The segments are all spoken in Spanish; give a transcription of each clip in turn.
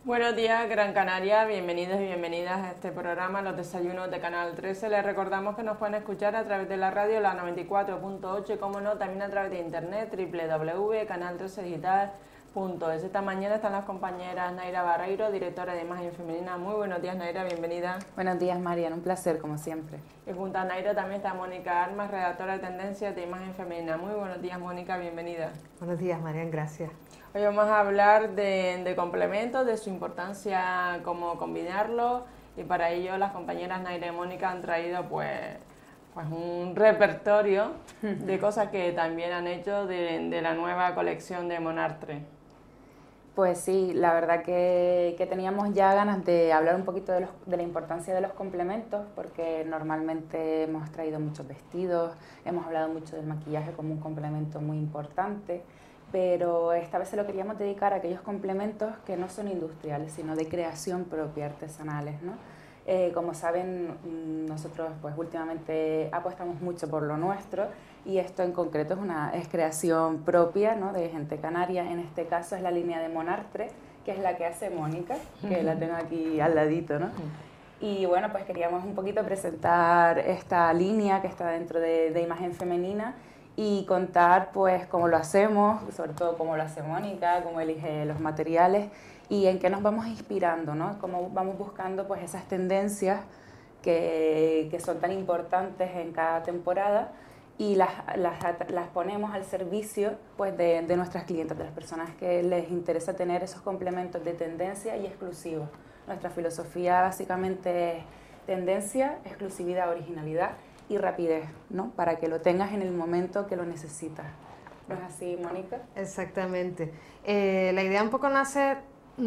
Buenos días, Gran Canaria, bienvenidos y bienvenidas a este programa, Los Desayunos de Canal 13. Les recordamos que nos pueden escuchar a través de la radio, la 94.8, y como no, también a través de internet, www.canal13digital.es. Esta mañana están las compañeras Naira Barreiro, directora de Imagen Femenina. Muy buenos días, Naira, bienvenida. Buenos días, Mariana, un placer, como siempre. Y junto a Naira también está Mónica Armas, redactora de Tendencias de Imagen Femenina. Muy buenos días, Mónica, bienvenida. Buenos días, Mariana, gracias. Hoy vamos a hablar de complementos, de su importancia, cómo combinarlo, y para ello las compañeras Naira y Mónica han traído pues un repertorio de cosas que también han hecho de la nueva colección de Monartre. Pues sí, la verdad que teníamos ya ganas de hablar un poquito de la importancia de los complementos, porque normalmente hemos traído muchos vestidos, hemos hablado mucho del maquillaje como un complemento muy importante, pero esta vez se lo queríamos dedicar a aquellos complementos que no son industriales, sino de creación propia, artesanales, ¿no? Como saben, nosotros pues últimamente apostamos mucho por lo nuestro, y esto en concreto es creación propia, ¿no?, de gente canaria. En este caso es la línea de Monartre, que es la que hace Mónica, que la tengo aquí al ladito, ¿no? Y bueno, pues queríamos un poquito presentar esta línea que está dentro de Imagen Femenina y contar pues cómo lo hacemos, sobre todo cómo lo hace Mónica, cómo elige los materiales y en qué nos vamos inspirando, ¿no? Cómo vamos buscando pues esas tendencias que son tan importantes en cada temporada, y las ponemos al servicio pues de nuestras clientes, de las personas que les interesa tener esos complementos de tendencia y exclusivos. Nuestra filosofía básicamente es tendencia, exclusividad, originalidad y rapidez, ¿no?, para que lo tengas en el momento que lo necesitas. ¿No es así, Mónica? Exactamente. La idea un poco nace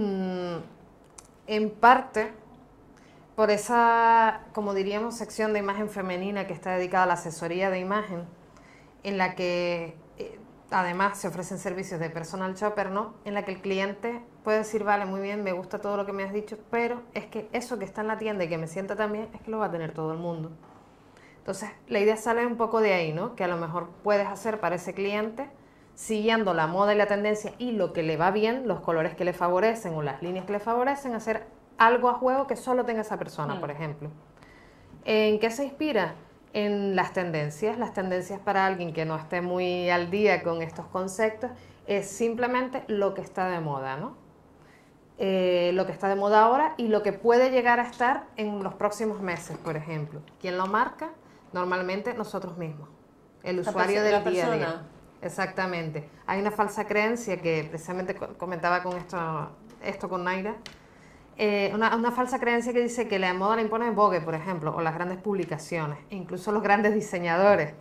en parte por esa, como diríamos, sección de imagen femenina que está dedicada a la asesoría de imagen, en la que además se ofrecen servicios de personal shopper, ¿no?, en la que el cliente puede decir, vale, muy bien, me gusta todo lo que me has dicho, pero es que eso que está en la tienda y que me sienta también, es que lo va a tener todo el mundo. Entonces, la idea sale un poco de ahí, ¿no?, que a lo mejor puedes hacer para ese cliente, siguiendo la moda y la tendencia y lo que le va bien, los colores que le favorecen o las líneas que le favorecen, hacer algo a juego que solo tenga esa persona, por ejemplo. ¿En qué se inspira? En las tendencias. Las tendencias para alguien que no esté muy al día con estos conceptos es simplemente lo que está de moda, ¿no? Lo que está de moda ahora y lo que puede llegar a estar en los próximos meses, por ejemplo. ¿Quién lo marca? Normalmente nosotros mismos, el usuario del día a día. Exactamente. Hay una falsa creencia que precisamente comentaba con esto con Naira, una falsa creencia que dice que la moda la impone Vogue, por ejemplo, o las grandes publicaciones, incluso los grandes diseñadores.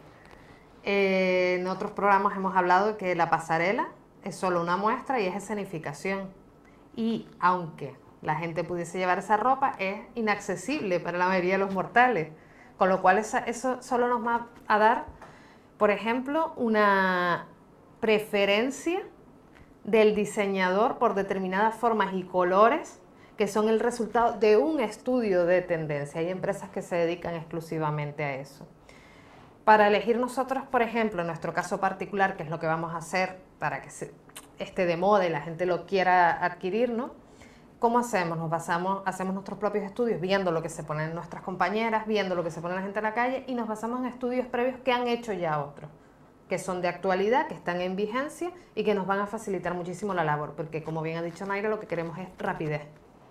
En otros programas hemos hablado que la pasarela es solo una muestra y es escenificación. Y aunque la gente pudiese llevar esa ropa, es inaccesible para la mayoría de los mortales. Con lo cual eso solo nos va a dar, por ejemplo, una preferencia del diseñador por determinadas formas y colores que son el resultado de un estudio de tendencia. Hay empresas que se dedican exclusivamente a eso. Para elegir nosotros, por ejemplo, en nuestro caso particular, que es lo que vamos a hacer para que esté de moda y la gente lo quiera adquirir, ¿no? ¿Cómo hacemos? Hacemos nuestros propios estudios, viendo lo que se ponen nuestras compañeras, viendo lo que se pone la gente en la calle, y nos basamos en estudios previos que han hecho ya otros, que son de actualidad, que están en vigencia y que nos van a facilitar muchísimo la labor, porque como bien ha dicho Naira, lo que queremos es rapidez.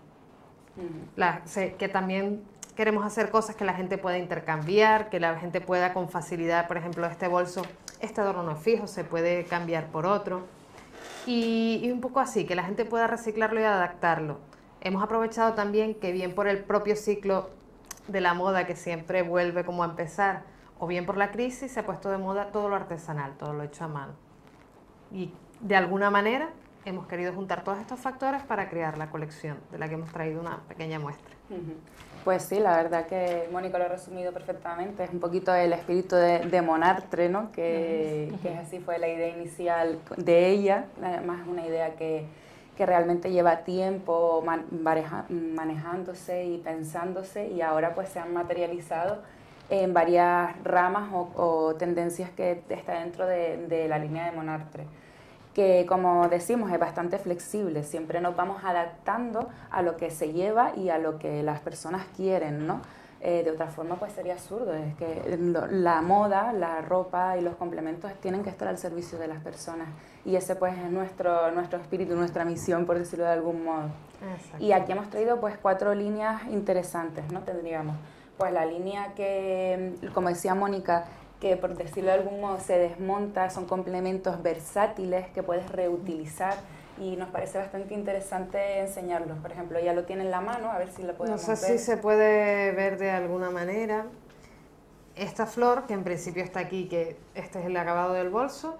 Que también queremos hacer cosas que la gente pueda intercambiar, que la gente pueda con facilidad, por ejemplo, este bolso, este adorno no es fijo, se puede cambiar por otro. Y un poco así, que la gente pueda reciclarlo y adaptarlo. Hemos aprovechado también que bien por el propio ciclo de la moda que siempre vuelve como a empezar, o bien por la crisis, se ha puesto de moda todo lo artesanal, todo lo hecho a mano. Y de alguna manera hemos querido juntar todos estos factores para crear la colección, de la que hemos traído una pequeña muestra. Pues sí, la verdad que Mónica lo ha resumido perfectamente. Es un poquito el espíritu de Monartre, ¿no?, que así fue la idea inicial de ella. Además, es una idea que realmente lleva tiempo manejándose y pensándose, y ahora pues se han materializado en varias ramas o tendencias que está dentro de la línea de Monartre. que, como decimos, es bastante flexible. Siempre nos vamos adaptando a lo que se lleva y a lo que las personas quieren, ¿no? De otra forma, pues sería absurdo. Es que la moda, la ropa y los complementos tienen que estar al servicio de las personas. Y ese, pues, es nuestro espíritu, nuestra misión, por decirlo de algún modo. Exacto. Y aquí hemos traído, pues, 4 líneas interesantes, ¿no? Tendríamos, pues, la línea que, como decía Mónica, que por decirlo de algún modo se desmonta, son complementos versátiles que puedes reutilizar y nos parece bastante interesante enseñarlos. Por ejemplo, ya lo tiene en la mano, a ver si lo podemos ver. No sé si se puede ver de alguna manera. Esta flor, que en principio está aquí, que este es el acabado del bolso,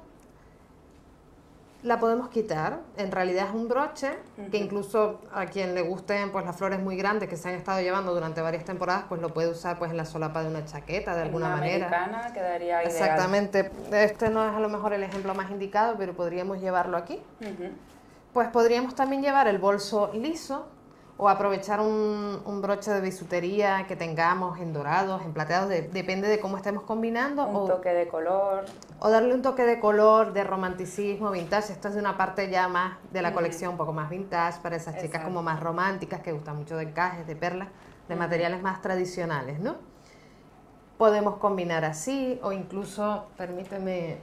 la podemos quitar. En realidad es un broche, que incluso a quien le gusten pues las flores muy grandes que se han estado llevando durante varias temporadas, pues lo puede usar pues en la solapa de una chaqueta, de alguna manera. Americana quedaría ideal. Exactamente. Este no es a lo mejor el ejemplo más indicado, pero podríamos llevarlo aquí. Pues podríamos también llevar el bolso liso o aprovechar un broche de bisutería que tengamos en dorados, en plateados, depende de cómo estemos combinando. Un toque de color. O darle un toque de color, de romanticismo, vintage. Esto es de una parte ya más de la colección, un poco más vintage, para esas chicas como más románticas, que gustan mucho de encajes, de perlas, de materiales más tradicionales, ¿no? Podemos combinar así, o incluso, permíteme,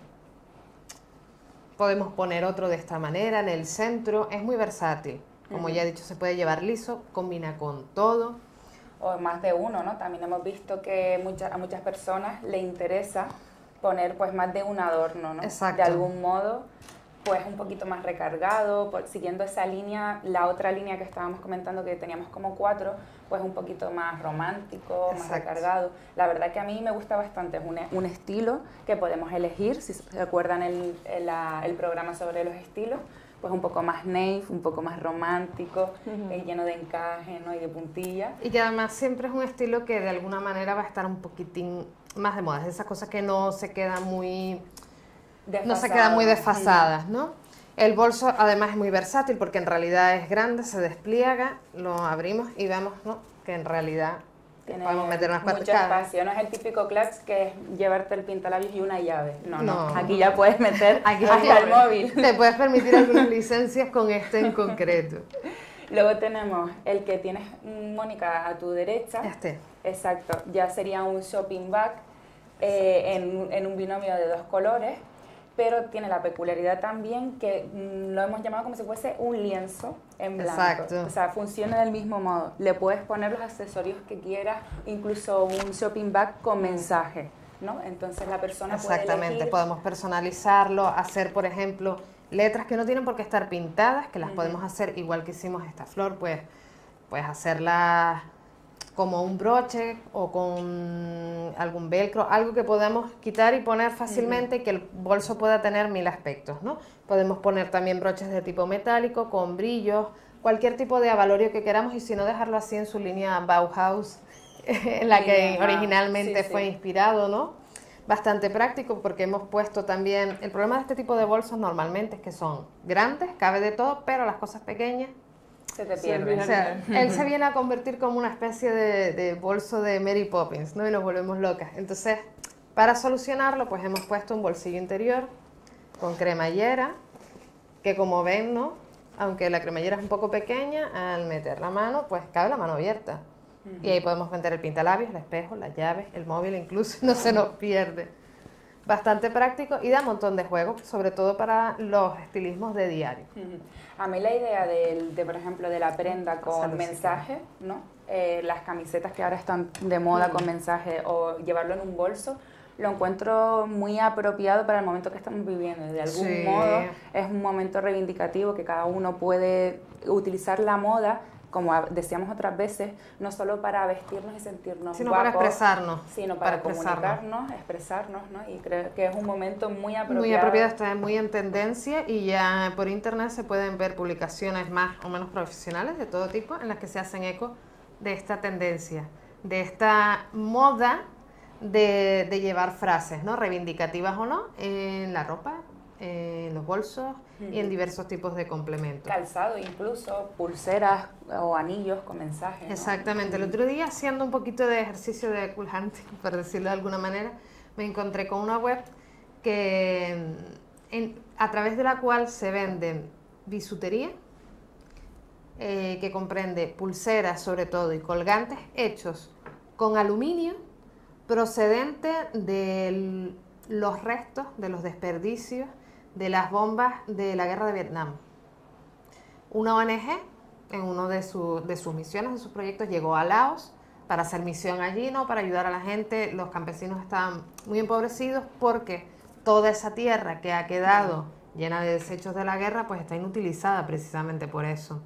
podemos poner otro de esta manera en el centro. Es muy versátil. Como ya he dicho, se puede llevar liso, combina con todo. O más de uno, ¿no? También hemos visto que a muchas personas le interesa poner pues más de un adorno, ¿no? Exacto. De algún modo, pues un poquito más recargado, siguiendo esa línea, la otra línea que estábamos comentando que teníamos como 4, pues un poquito más romántico, más recargado. La verdad que a mí me gusta bastante, es un estilo que podemos elegir, si se acuerdan el programa sobre los estilos, pues un poco más naif, un poco más romántico, lleno de encaje, ¿no? Y de puntilla. Y que además siempre es un estilo que de alguna manera va a estar un poquitín más de moda, es esas cosas que no se quedan muy desfasadas, ¿no? El bolso además es muy versátil porque en realidad es grande, se despliega, lo abrimos y vemos, ¿no? Que en realidad podemos meter unas mucho cuantas espacio. No es el típico clutch que es llevarte el pintalabios y una llave. No. Aquí ya puedes meter hasta el móvil. Te puedes permitir algunas licencias con este en concreto. Luego tenemos el que tienes, Mónica, a tu derecha. Este. Exacto. Ya sería un shopping bag en un binomio de 2 colores, pero tiene la peculiaridad también que lo hemos llamado como si fuese un lienzo en blanco. Exacto. O sea, funciona del mismo modo. Le puedes poner los accesorios que quieras, incluso un shopping bag con mensaje, ¿no? Entonces la persona puede elegir. Podemos personalizarlo, hacer, por ejemplo, letras que no tienen por qué estar pintadas, que las podemos hacer igual que hicimos esta flor, pues hacerlas como un broche o con algún velcro, algo que podamos quitar y poner fácilmente y que el bolso pueda tener 1000 aspectos, ¿no? Podemos poner también broches de tipo metálico, con brillos, cualquier tipo de avalorio que queramos y si no dejarlo así en su línea Bauhaus, en la que originalmente fue inspirado, ¿no? Bastante práctico porque hemos puesto también, el problema de este tipo de bolsos normalmente es que son grandes, cabe de todo, pero las cosas pequeñas se te pierde. O sea, él se viene a convertir como una especie de bolso de Mary Poppins, ¿no? Y nos volvemos locas. Entonces, para solucionarlo, pues hemos puesto un bolsillo interior con cremallera, que como ven, ¿no? Aunque la cremallera es un poco pequeña, al meter la mano, pues cabe la mano abierta. Y ahí podemos meter el pintalabios, el espejo, las llaves, el móvil, incluso no se nos pierde. Bastante práctico y da un montón de juegos, sobre todo para los estilismos de diario. A mí la idea por ejemplo, de la prenda con mensaje, ¿no? Las camisetas que ahora están de moda con mensaje o llevarlo en un bolso, lo encuentro muy apropiado para el momento que estamos viviendo. De algún modo es un momento reivindicativo que cada uno puede utilizar la moda, como decíamos otras veces, no solo para vestirnos y sentirnos sino guapos, para expresarnos, sino para comunicarnos, expresarnos, ¿no? Y creo que es un momento muy apropiado. Muy apropiado, está muy en tendencia y ya por internet se pueden ver publicaciones más o menos profesionales de todo tipo en las que se hacen eco de esta tendencia, de esta moda de llevar frases, ¿no? Reivindicativas o no, en la ropa, en los bolsos y en diversos tipos de complementos. Calzado incluso, pulseras o anillos con mensajes, ¿no? Exactamente. El otro día, haciendo un poquito de ejercicio de cool hunting, por decirlo de alguna manera, me encontré con una web que a través de la cual se venden bisutería, que comprende pulseras sobre todo y colgantes hechos con aluminio procedente de los restos, de los desperdicios de las bombas de la guerra de Vietnam. Una ONG, en uno de sus misiones, de sus proyectos, llegó a Laos para hacer misión allí, ¿no? Para ayudar a la gente. Los campesinos estaban muy empobrecidos porque toda esa tierra que ha quedado llena de desechos de la guerra, pues está inutilizada precisamente por eso.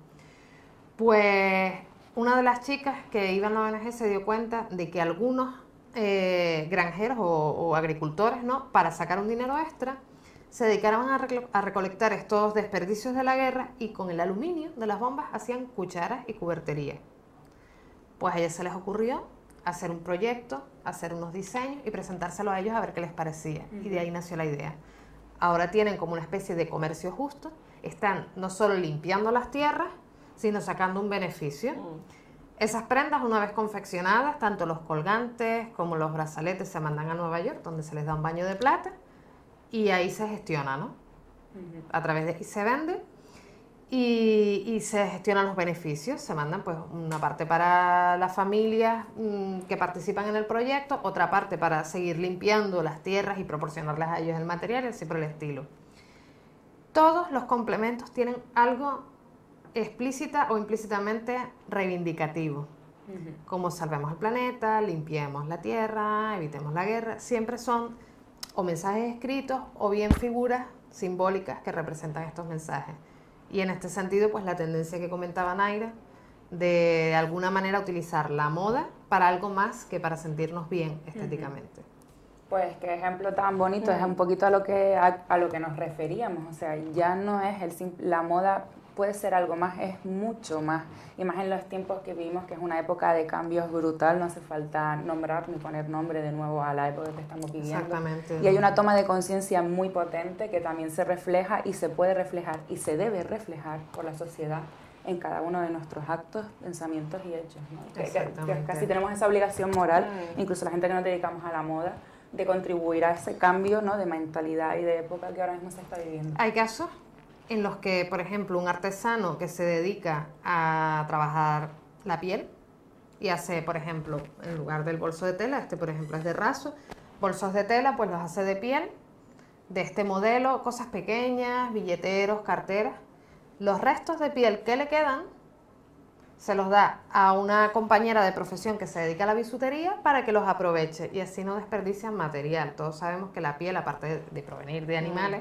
Pues una de las chicas que iba en la ONG se dio cuenta de que algunos granjeros o agricultores, ¿no? Para sacar un dinero extra, se dedicaron a recolectar estos desperdicios de la guerra y con el aluminio de las bombas hacían cucharas y cubertería. Pues a ellos se les ocurrió hacer un proyecto, hacer unos diseños y presentárselo a ellos a ver qué les parecía. Y de ahí nació la idea. Ahora tienen como una especie de comercio justo, están no solo limpiando las tierras, sino sacando un beneficio. Esas prendas, una vez confeccionadas, tanto los colgantes como los brazaletes se mandan a Nueva York, donde se les da un baño de plata, y ahí se gestiona, ¿no? A través de ahí se vende y se gestionan los beneficios. Se mandan pues una parte para las familias que participan en el proyecto, otra parte para seguir limpiando las tierras y proporcionarles a ellos el material y así por el estilo. Todos los complementos tienen algo explícita o implícitamente reivindicativo, como salvemos el planeta, limpiemos la tierra, evitemos la guerra. Siempre son o mensajes escritos o bien figuras simbólicas que representan estos mensajes. Y en este sentido, pues la tendencia que comentaba Naira, de alguna manera utilizar la moda para algo más que para sentirnos bien estéticamente. Pues qué ejemplo tan bonito, es un poquito a lo que nos referíamos, o sea, ya no es la moda puede ser algo más, es mucho más, y más en los tiempos que vivimos, que es una época de cambios brutal, no hace falta nombrar ni poner nombre de nuevo a la época que estamos viviendo. Exactamente. Y hay una toma de conciencia muy potente que también se refleja y se puede reflejar y se debe reflejar por la sociedad en cada uno de nuestros actos, pensamientos y hechos, ¿no? Que casi tenemos esa obligación moral, incluso la gente que nos dedicamos a la moda, de contribuir a ese cambio, ¿no? De mentalidad y de época que ahora mismo se está viviendo. Hay casos en los que, por ejemplo, un artesano que se dedica a trabajar la piel y hace, por ejemplo, en lugar del bolso de tela, por ejemplo es de raso, bolsos de tela, pues los hace de piel, de este modelo, cosas pequeñas, billeteros, carteras. Los restos de piel que le quedan se los da a una compañera de profesión que se dedica a la bisutería para que los aproveche y así no desperdician material. Todos sabemos que la piel, aparte de provenir de animales,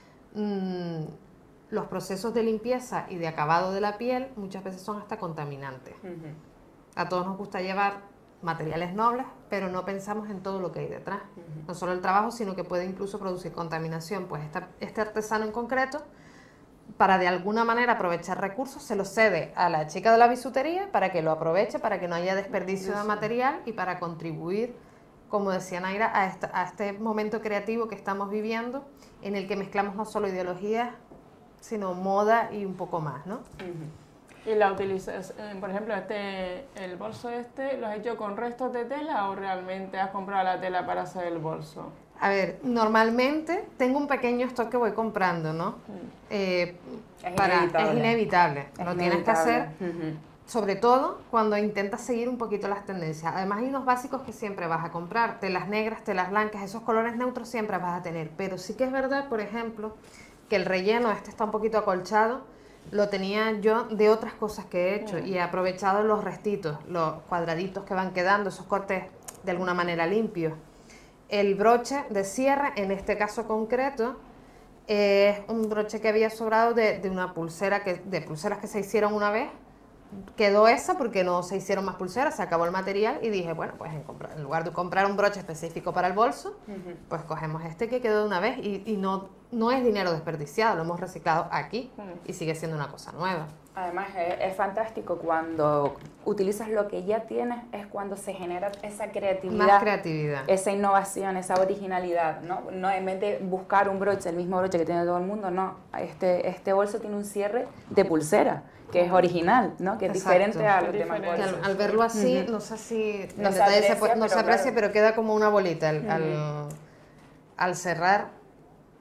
los procesos de limpieza y de acabado de la piel muchas veces son hasta contaminantes. A todos nos gusta llevar materiales nobles, pero no pensamos en todo lo que hay detrás. No solo el trabajo, sino que puede incluso producir contaminación. Pues este artesano en concreto, para de alguna manera aprovechar recursos, se los cede a la chica de la bisutería para que lo aproveche, para que no haya desperdicio de material y para contribuir, como decía Naira, a este momento creativo que estamos viviendo, en el que mezclamos no solo ideologías, sino moda y un poco más, ¿no? ¿Y la utilizas, por ejemplo, el bolso lo has hecho con restos de tela o realmente has comprado la tela para hacer el bolso? A ver, normalmente tengo un pequeño stock que voy comprando, ¿no? Es inevitable. Lo tienes que hacer, sobre todo cuando intentas seguir un poquito las tendencias. Además hay unos básicos que siempre vas a comprar, telas negras, telas blancas, esos colores neutros siempre vas a tener. Pero sí que es verdad, por ejemplo, que el relleno está un poquito acolchado, lo tenía yo de otras cosas que he hecho y he aprovechado los restitos, los cuadraditos que van quedando, esos cortes de alguna manera limpios. El broche de cierre, en este caso concreto, es un broche que había sobrado de una pulsera, de pulseras que se hicieron una vez. Quedó esa porque no se hicieron más pulseras, se acabó el material y dije, bueno, pues en lugar de comprar un broche específico para el bolso, pues cogemos este que quedó de una vez y no es dinero desperdiciado, lo hemos reciclado aquí y sigue siendo una cosa nueva. Además es fantástico cuando utilizas lo que ya tienes, es cuando se genera esa creatividad. Más creatividad. Esa innovación, esa originalidad, ¿no? No en vez de buscar un broche, el mismo broche que tiene todo el mundo, no. Este bolso tiene un cierre de pulsera, que es original, ¿no? Que es diferente a los demás bolsos. Al verlo así, no sé si no se aprecia, pero queda como una bolita al cerrar.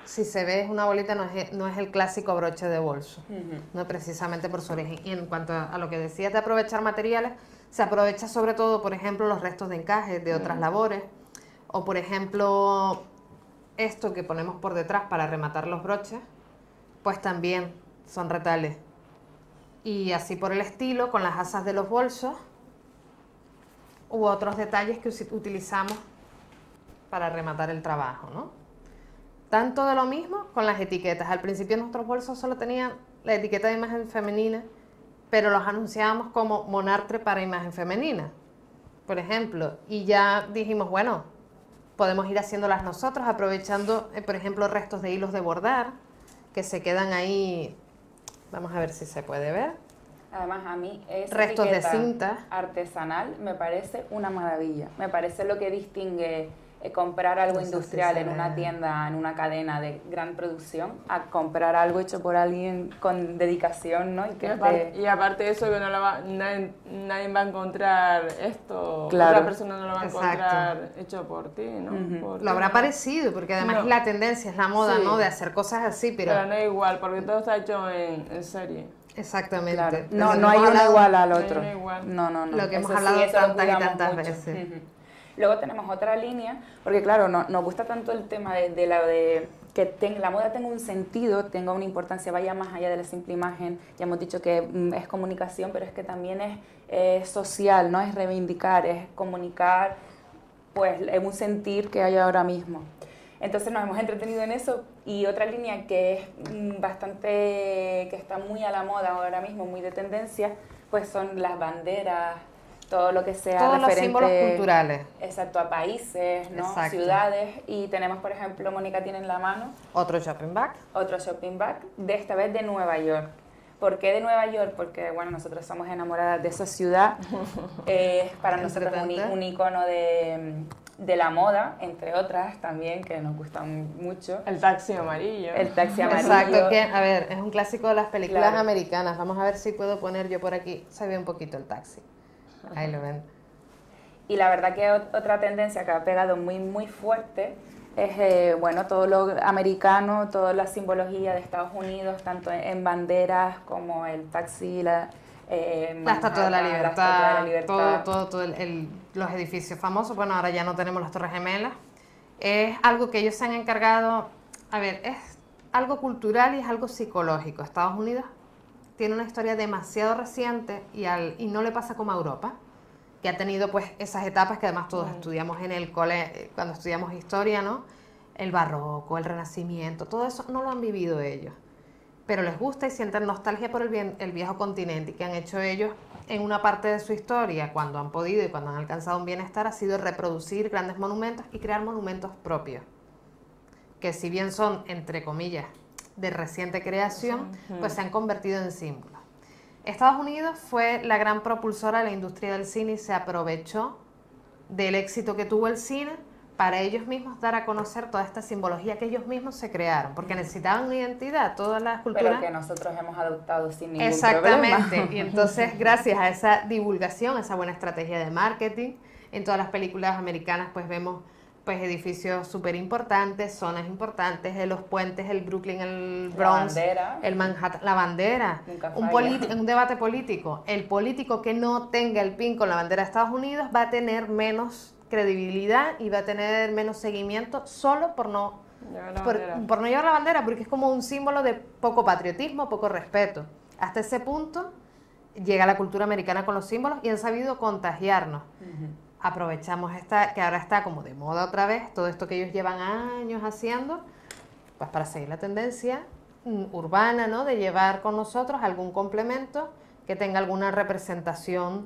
si se ve es una bolita, no es el clásico broche de bolso, no precisamente por su origen. Y en cuanto a lo que decías de aprovechar materiales, se aprovecha sobre todo, por ejemplo, los restos de encaje de otras labores, o por ejemplo, esto que ponemos por detrás para rematar los broches, pues también son retales. Y así por el estilo, con las asas de los bolsos, u otros detalles que utilizamos para rematar el trabajo, ¿no? Tanto de lo mismo con las etiquetas. Al principio nuestros bolsos solo tenían la etiqueta de imagen femenina, pero los anunciábamos como Monartre para imagen femenina, por ejemplo. Y ya dijimos, bueno, podemos ir haciéndolas nosotros, aprovechando, por ejemplo, restos de hilos de bordar, que se quedan ahí. Vamos a ver si se puede ver. Además, a mí esa restos de etiqueta cinta artesanal me parece una maravilla. Me parece lo que distingue comprar algo industrial en una tienda, en una cadena de gran producción, a comprar algo hecho por alguien con dedicación, ¿no? Y aparte de eso, que nadie va a encontrar esto, claro. Otra persona no lo va a encontrar hecho por ti, ¿no? Lo habrá parecido, porque además es la tendencia, es la moda, ¿no? De hacer cosas así, pero no es igual, porque todo está hecho en serie. Exactamente. Claro. No hay uno igual al otro. No. Lo que hemos hablado tantas y tantas veces. Luego tenemos otra línea, porque claro, nos gusta tanto el tema de que la moda tenga un sentido, tenga una importancia, vaya más allá de la simple imagen. Ya hemos dicho que es comunicación, pero es que también es social, ¿no? Es reivindicar, es comunicar, pues, es un sentir que hay ahora mismo. Entonces nos hemos entretenido en eso. Y otra línea que es que está muy a la moda ahora mismo, muy de tendencia, pues son las banderas, todo lo que sea todos referente, los símbolos culturales. Exacto, a países, ¿no? Exacto. Ciudades. Y tenemos, por ejemplo, Mónica tiene en la mano otro shopping bag, de esta vez de Nueva York. ¿Por qué de Nueva York? Porque, bueno, nosotros somos enamoradas de esa ciudad. Para nosotros un icono de la moda, entre otras también, que nos gustan mucho. El taxi amarillo. El taxi amarillo. Exacto, que, a ver, es un clásico de las películas Claro. americanas. Vamos a ver si puedo poner yo por aquí. Se ve un poquito el taxi. Ahí lo ven. Y la verdad que otra tendencia que ha pegado muy, muy fuerte es, bueno, todo lo americano, toda la simbología de Estados Unidos, tanto en banderas como el taxi, la Estatua de la Libertad, todo los edificios famosos. Bueno, ahora ya no tenemos las Torres Gemelas. Es algo que ellos se han encargado, a ver, es algo cultural y es algo psicológico. Estados Unidos tiene una historia demasiado reciente y no le pasa como a Europa, que ha tenido pues esas etapas que además todos estudiamos en el cole, cuando estudiamos historia, ¿no? El barroco, el renacimiento, todo eso no lo han vivido ellos, pero les gusta y sienten nostalgia por el viejo continente. Y que han hecho ellos en una parte de su historia, cuando han podido y cuando han alcanzado un bienestar, ha sido reproducir grandes monumentos y crear monumentos propios, que si bien son, entre comillas, de reciente creación, pues se han convertido en símbolos. Estados Unidos fue la gran propulsora de la industria del cine y se aprovechó del éxito que tuvo el cine para ellos mismos dar a conocer toda esta simbología que ellos mismos se crearon, porque necesitaban una identidad, todas las culturas. Pero que nosotros hemos adoptado sin ningún Exactamente. problema. Y entonces, gracias a esa divulgación, esa buena estrategia de marketing, en todas las películas americanas pues vemos pues edificios súper importantes, zonas importantes, los puentes, el Brooklyn, el Bronx, el Manhattan, la bandera, un debate político. El político que no tenga el pin con la bandera de Estados Unidos va a tener menos credibilidad y va a tener menos seguimiento solo por no llevar la bandera, porque es como un símbolo de poco patriotismo, poco respeto. Hasta ese punto llega la cultura americana con los símbolos y han sabido contagiarnos. Aprovechamos que ahora está como de moda otra vez, todo esto que ellos llevan años haciendo, pues para seguir la tendencia urbana, ¿no? De llevar con nosotros algún complemento que tenga alguna representación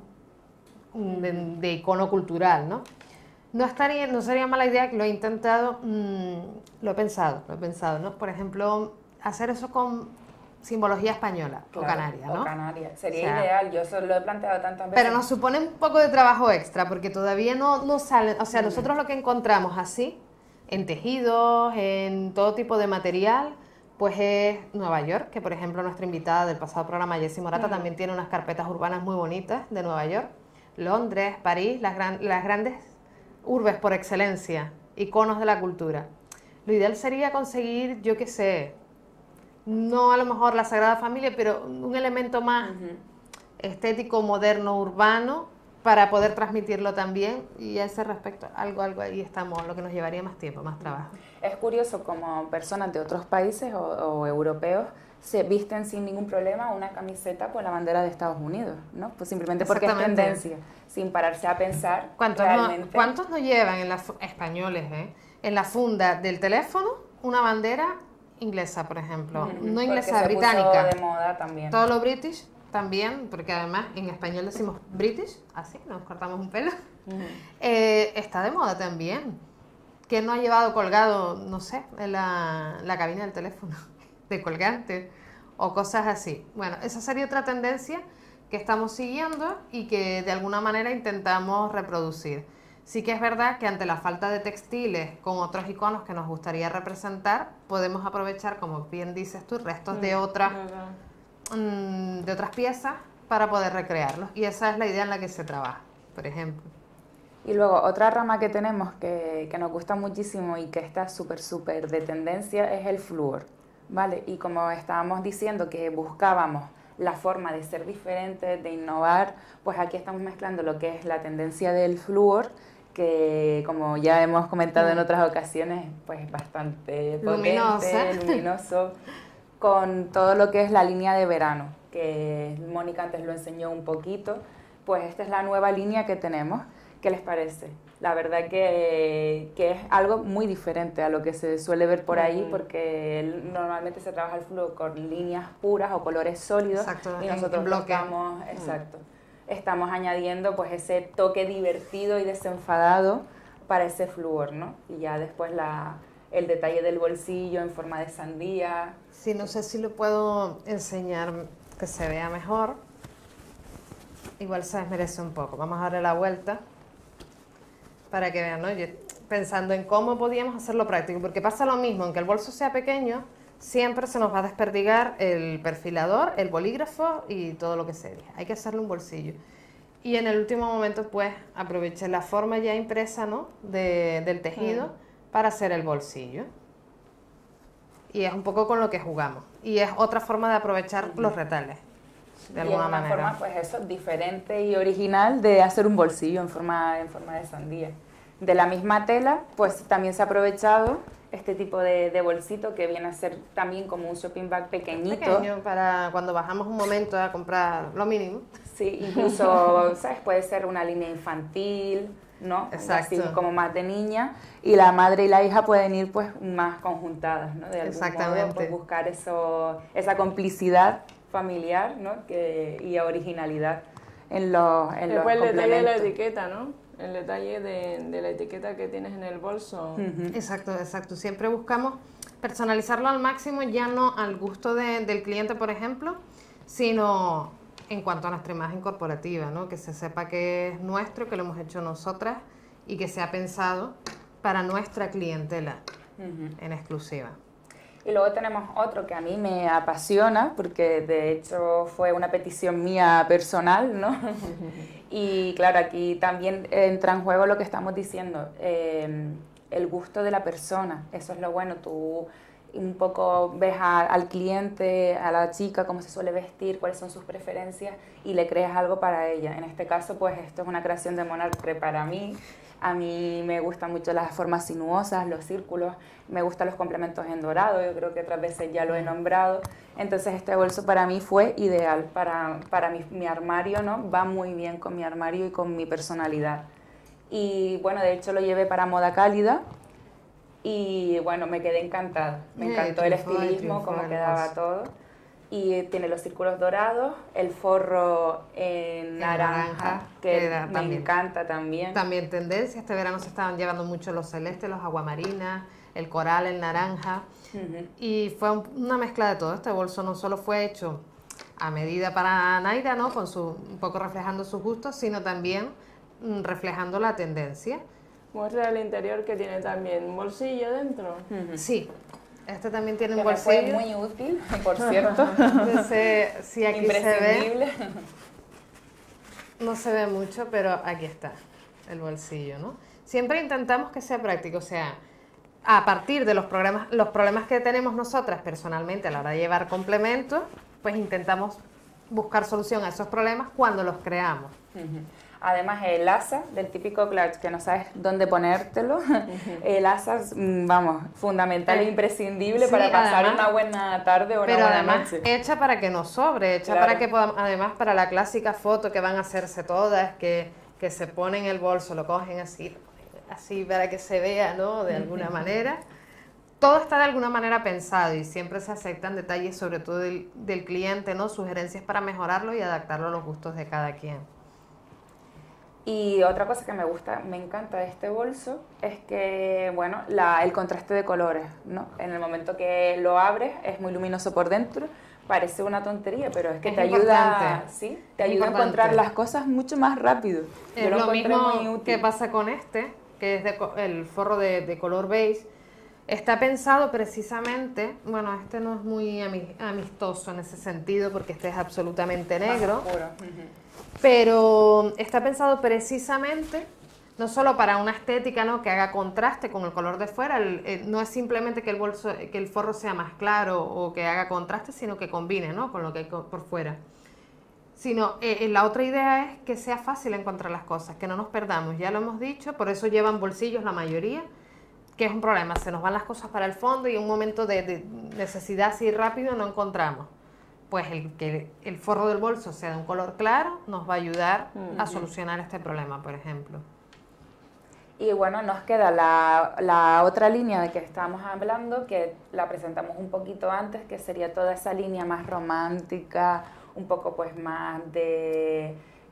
de icono cultural, ¿no? No sería mala idea, lo he intentado, lo he pensado, ¿no? Por ejemplo, hacer eso con simbología española, claro, o canaria, ¿no? O canaria, sería ideal, yo eso lo he planteado tantas veces. Pero nos supone un poco de trabajo extra, porque todavía no salen, o sea, nosotros lo que encontramos así, en tejidos, en todo tipo de material, pues es Nueva York, que por ejemplo nuestra invitada del pasado programa, Jessie Morata, también tiene unas carpetas urbanas muy bonitas de Nueva York. Londres, París, las grandes urbes por excelencia, iconos de la cultura. lo ideal sería conseguir, yo qué sé, no a lo mejor la Sagrada Familia, pero un elemento más estético, moderno, urbano, para poder transmitirlo también. Y a ese respecto, algo ahí estamos, lo que nos llevaría más tiempo, más trabajo. Es curioso como personas de otros países o europeos se visten sin ningún problema una camiseta con la bandera de Estados Unidos, ¿no? Pues simplemente porque es tendencia, sin pararse a pensar realmente. ¿Cuántos no llevan españoles, en la funda del teléfono una bandera inglesa, por ejemplo? No inglesa, británica. Puso de moda también. Todo lo british también, porque además en español decimos british, así, nos cortamos un pelo. Está de moda también. ¿Quién no ha llevado colgado, no sé, en la cabina del teléfono, de colgante o cosas así? Bueno, esa sería otra tendencia que estamos siguiendo y que de alguna manera intentamos reproducir. Sí que es verdad que ante la falta de textiles con otros iconos que nos gustaría representar, podemos aprovechar, como bien dices tú, restos de otras piezas para poder recrearlos. Y esa es la idea en la que se trabaja, por ejemplo. Y luego otra rama que tenemos que nos gusta muchísimo y que está súper de tendencia es el flúor, ¿vale? Y como estábamos diciendo que buscábamos la forma de ser diferente, de innovar, pues aquí estamos mezclando lo que es la tendencia del flúor, que como ya hemos comentado en otras ocasiones, pues es bastante potente, luminoso, con todo lo que es la línea de verano, que Mónica antes lo enseñó un poquito. Pues esta es la nueva línea que tenemos. ¿Qué les parece? La verdad que es algo muy diferente a lo que se suele ver por ahí, porque normalmente se trabaja el flúor con líneas puras o colores sólidos. Exacto, y nosotros estamos añadiendo pues ese toque divertido y desenfadado para ese flúor, ¿no? Y ya después el detalle del bolsillo en forma de sandía. Sí, no sé si lo puedo enseñar que se vea mejor. Igual se desmerece un poco. Vamos a darle la vuelta para que vean, ¿no? Yo pensando en cómo podíamos hacerlo práctico, porque pasa lo mismo, aunque el bolso sea pequeño, siempre se nos va a desperdigar el perfilador, el bolígrafo y todo lo que sería. Hay que hacerle un bolsillo. Y en el último momento, pues, aproveché la forma ya impresa, ¿no? del tejido para hacer el bolsillo. Y es un poco con lo que jugamos. Y es otra forma de aprovechar los retales, de alguna manera. Y es una forma, pues eso, diferente y original de hacer un bolsillo en forma de sandía. De la misma tela, pues también se ha aprovechado este tipo de bolsito que viene a ser también como un shopping bag pequeñito. Pequeño, para cuando bajamos un momento a comprar lo mínimo. Sí, incluso, ¿sabes? Puede ser una línea infantil, ¿no? Exacto. Así como más de niña. Y la madre y la hija pueden ir pues más conjuntadas, ¿no? De algún modo, pues, buscar esa complicidad familiar, ¿no? Y originalidad en los después el detalle de la etiqueta, ¿no? El detalle de la etiqueta que tienes en el bolso. Exacto. Siempre buscamos personalizarlo al máximo, ya no al gusto del cliente, por ejemplo, sino en cuanto a nuestra imagen corporativa, ¿no? Que se sepa que es nuestro, que lo hemos hecho nosotras y que se ha pensado para nuestra clientela en exclusiva. Y luego tenemos otro que a mí me apasiona, porque de hecho fue una petición mía personal, ¿no? Y claro, aquí también entra en juego lo que estamos diciendo, el gusto de la persona. Eso es lo bueno, tú un poco ves al cliente, a la chica, cómo se suele vestir, cuáles son sus preferencias y le creas algo para ella. En este caso, pues esto es una creación de Monarch para mí. A mí me gustan mucho las formas sinuosas, los círculos, me gustan los complementos en dorado, yo creo que otras veces ya lo he nombrado. Entonces este bolso para mí fue ideal, para mi armario, ¿no? Va muy bien con mi armario y con mi personalidad. Y bueno, de hecho lo llevé para Moda Cálida y bueno, me quedé encantada. Me encantó el estilismo, cómo quedaba todo. Y tiene los círculos dorados, el forro en naranja, que me encanta también. También tendencia, este verano se estaban llevando mucho los celestes, los aguamarinas, el coral, el naranja. Y fue una mezcla de todo. Este bolso no solo fue hecho a medida para Naira, ¿no? Con un poco reflejando sus gustos, sino también reflejando la tendencia. Muestra el interior que tiene también un bolsillo dentro. Sí. Este también tiene un bolsillo. Fue muy útil, por cierto. Entonces, sí, aquí imprescindible. Se ve. No se ve mucho, pero aquí está el bolsillo, ¿no? Siempre intentamos que sea práctico, o sea, a partir de los problemas que tenemos nosotras personalmente a la hora de llevar complementos, pues intentamos buscar solución a esos problemas cuando los creamos. Además, el asa del típico clutch, que no sabes dónde ponértelo, el asa es, vamos, fundamental e imprescindible para pasar además, una buena tarde o una buena además, noche. Hecha para que nos sobre, hecha para que podamos, además para la clásica foto que van a hacerse todas, que se ponen el bolso, lo cogen así para que se vea, ¿no? De alguna manera. Todo está de alguna manera pensado y siempre se aceptan detalles, sobre todo del cliente, ¿no? Sugerencias para mejorarlo y adaptarlo a los gustos de cada quien. Y otra cosa que me encanta de este bolso es que, bueno, el contraste de colores, ¿no? En el momento que lo abres es muy luminoso por dentro, parece una tontería, pero es que te ayuda, ¿sí? Te ayuda a encontrar las cosas mucho más rápido. Es lo mismo que pasa con este, que es el forro de color beige. Está pensado precisamente, bueno, este no es muy amistoso en ese sentido porque este es absolutamente negro. Pero está pensado precisamente, no solo para una estética, ¿no? Que haga contraste con el color de fuera, no es simplemente que el forro sea más claro o que haga contraste, sino que combine, ¿no? Con lo que hay por fuera. Sino, la otra idea es que sea fácil encontrar las cosas, que no nos perdamos, ya lo hemos dicho, por eso llevan bolsillos la mayoría, que es un problema, se nos van las cosas para el fondo y en un momento de necesidad así rápido no encontramos. Pues que el forro del bolso sea de un color claro nos va a ayudar a solucionar este problema, por ejemplo. Y bueno, nos queda la otra línea de que estábamos hablando, que la presentamos un poquito antes, que sería toda esa línea más romántica, un poco pues más de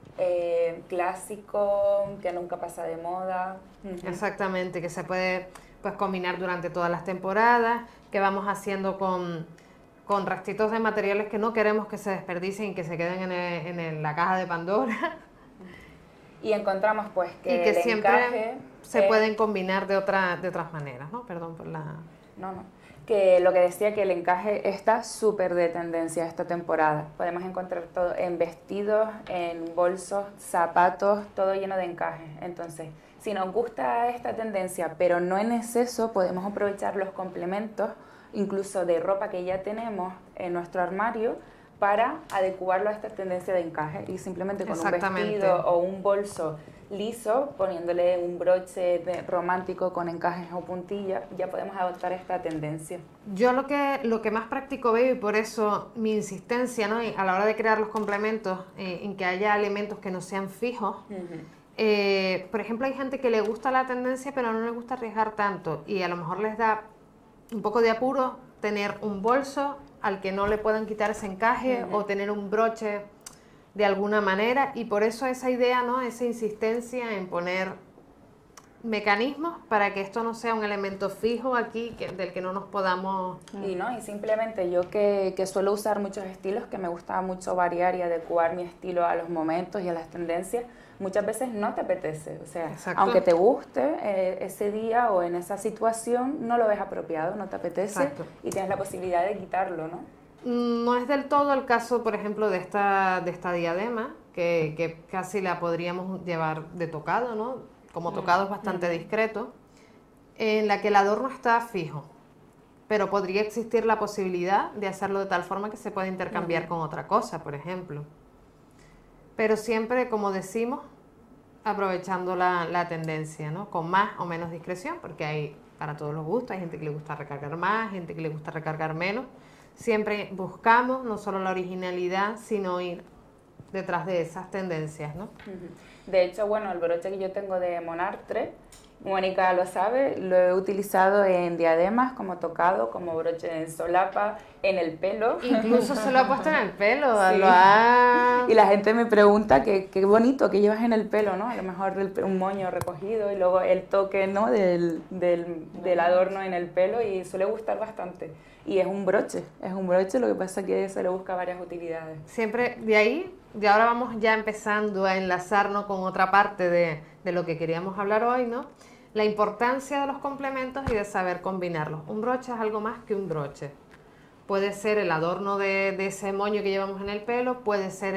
clásico, que nunca pasa de moda. Exactamente, que se puede pues combinar durante todas las temporadas, que vamos haciendo con restitos de materiales que no queremos que se desperdicien y que se queden en la caja de Pandora. Y encontramos pues que el siempre encaje se pueden combinar de otras maneras, ¿no? Perdón por la... No. Que lo que decía, que el encaje está súper de tendencia esta temporada. Podemos encontrar todo en vestidos, en bolsos, zapatos, todo lleno de encaje. Entonces, si nos gusta esta tendencia, pero no en exceso, podemos aprovechar los complementos, incluso de ropa que ya tenemos en nuestro armario, para adecuarlo a esta tendencia de encaje. Y simplemente con un vestido o un bolso liso, poniéndole un broche romántico con encajes o puntillas, ya podemos adoptar esta tendencia. Yo lo que más práctico veo, y por eso mi insistencia, ¿no? A la hora de crear los complementos, en que haya elementos que no sean fijos. Por ejemplo, hay gente que le gusta la tendencia pero no le gusta arriesgar tanto y a lo mejor les da un poco de apuro tener un bolso al que no le puedan quitar ese encaje o tener un broche de alguna manera, y por eso esa idea, ¿no? Esa insistencia en poner mecanismos para que esto no sea un elemento fijo aquí del que no nos podamos... Y simplemente yo que suelo usar muchos estilos, que me gusta mucho variar y adecuar mi estilo a los momentos y a las tendencias, muchas veces no te apetece, o sea, aunque te guste ese día o en esa situación, no lo ves apropiado, no te apetece y tienes la posibilidad de quitarlo, ¿no? No es del todo el caso, por ejemplo, de esta diadema, que casi la podríamos llevar de tocado, ¿no? Como tocado es bastante discreto, en la que el adorno está fijo, pero podría existir la posibilidad de hacerlo de tal forma que se pueda intercambiar con otra cosa, por ejemplo. Pero siempre, como decimos, aprovechando la tendencia, ¿no? Con más o menos discreción, porque hay para todos los gustos, hay gente que le gusta recargar más, gente que le gusta recargar menos. Siempre buscamos no solo la originalidad, sino ir detrás de esas tendencias, ¿no? De hecho, bueno, el broche que yo tengo de Monartre, Mónica lo sabe, lo he utilizado en diademas, como tocado, como broche en solapa, en el pelo. Incluso se lo ha puesto en el pelo. Sí. Y la gente me pregunta qué bonito que llevas en el pelo, ¿no? A lo mejor un moño recogido y luego el toque, ¿no? del adorno en el pelo, y suele gustar bastante. Y es un broche, lo que pasa es que se le busca varias utilidades. Siempre de ahí, y ahora vamos ya empezando a enlazarnos con otra parte de lo que queríamos hablar hoy, ¿no? La importancia de los complementos y de saber combinarlos. Un broche es algo más que un broche. Puede ser el adorno de ese moño que llevamos en el pelo, puede ser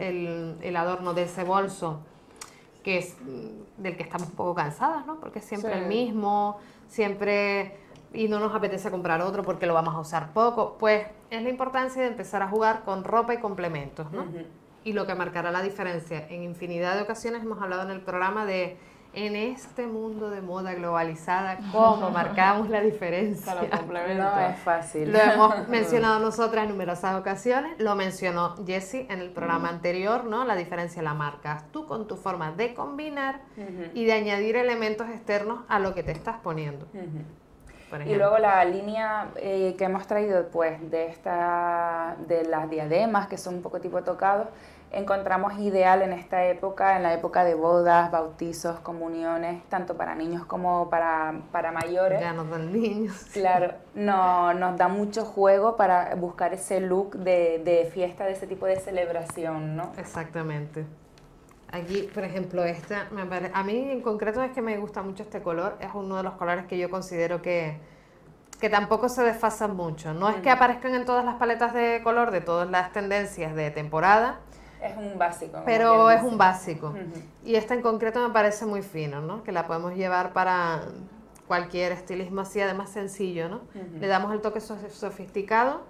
el adorno de ese bolso que es del que estamos un poco cansadas, ¿no? Porque es siempre el mismo, siempre y no nos apetece comprar otro porque lo vamos a usar poco, pues es la importancia de empezar a jugar con ropa y complementos, ¿no? Y lo que marcará la diferencia. En infinidad de ocasiones hemos hablado en el programa de, en este mundo de moda globalizada, cómo marcamos la diferencia. Con los complementos. No es fácil. Lo hemos mencionado nosotras en numerosas ocasiones, lo mencionó Jessie en el programa anterior, ¿no? La diferencia la marcas tú con tu forma de combinar y de añadir elementos externos a lo que te estás poniendo. Y luego la línea que hemos traído pues de las diademas, que son un poco tipo tocados, encontramos ideal en esta época, en la época de bodas, bautizos, comuniones, tanto para niños como para mayores. Ya nos dan niños. Claro, no, nos da mucho juego para buscar ese look de fiesta, de ese tipo de celebración, ¿no? Exactamente. Aquí, por ejemplo, a mí en concreto es que me gusta mucho este color, es uno de los colores que yo considero que tampoco se desfasan mucho. No es que aparezcan en todas las paletas de color de todas las tendencias de temporada, es un básico. Pero es un básico. Y esta en concreto me parece muy fino, ¿no? Que la podemos llevar para cualquier estilismo así, además sencillo, ¿no? Le damos el toque sofisticado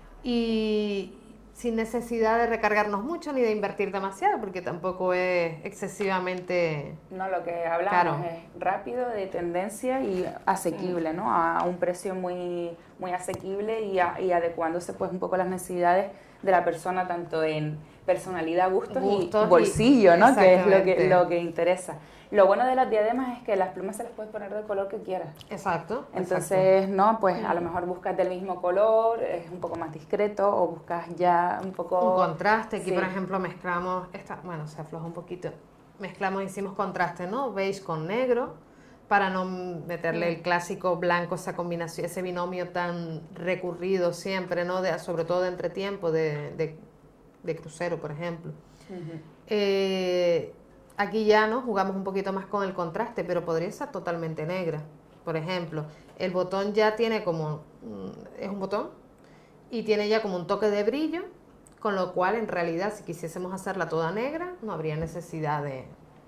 y sin necesidad de recargarnos mucho ni de invertir demasiado, porque tampoco es excesivamente... No, lo que hablamos caro. Es rápido, de tendencia y asequible, ¿no? A un precio muy, muy asequible y adecuándose pues un poco a las necesidades de la persona, tanto en personalidad, gustos y bolsillo, ¿no? Que es lo que interesa. Lo bueno de las diademas es que las plumas se las puedes poner del color que quieras. Exacto. Entonces, no, pues a lo mejor buscas del mismo color, es un poco más discreto, o buscas ya un poco... Un contraste. Aquí, sí. por ejemplo, mezclamos, bueno, se afloja un poquito. Hicimos contraste, ¿no? Beige con negro, para no meterle el clásico blanco, esa combinación, ese binomio tan recurrido siempre, ¿no? Sobre todo de entretiempo, de crucero, por ejemplo. Aquí ya no jugamos un poquito más con el contraste, pero podría ser totalmente negra. Por ejemplo, el botón ya tiene como, es un botón y tiene ya como un toque de brillo, con lo cual en realidad si quisiésemos hacerla toda negra no habría necesidad de